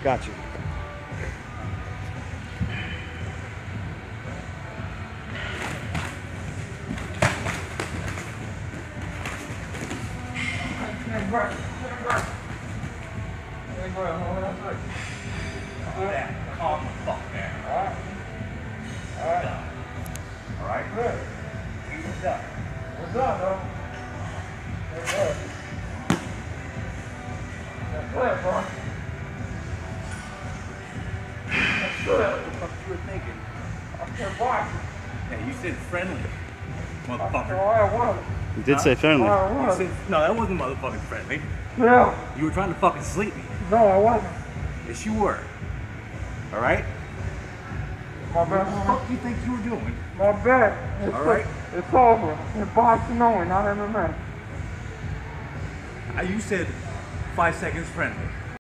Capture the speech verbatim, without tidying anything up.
Got you. Hey, bro. Hey, bro. Hold on. Yeah, calm the fuck down. Alright. Alright. Alright? Good. What's up? What's up, though? Hey, bro. That's good, bro. That's good. What the fuck you were thinking? I said boxing. Hey, you said friendly. I Motherfucker. said, I want it. You did Huh? say friendly. I You want said, it. no, that wasn't motherfucking friendly. Yeah. You were trying to fucking sleep me. No, I wasn't. Yes, you were. Alright? My What the bad. fuck do you think you were doing? My bad. It's, All right. It's over. It's boxing only, not M M A. Uh, You said five seconds friendly.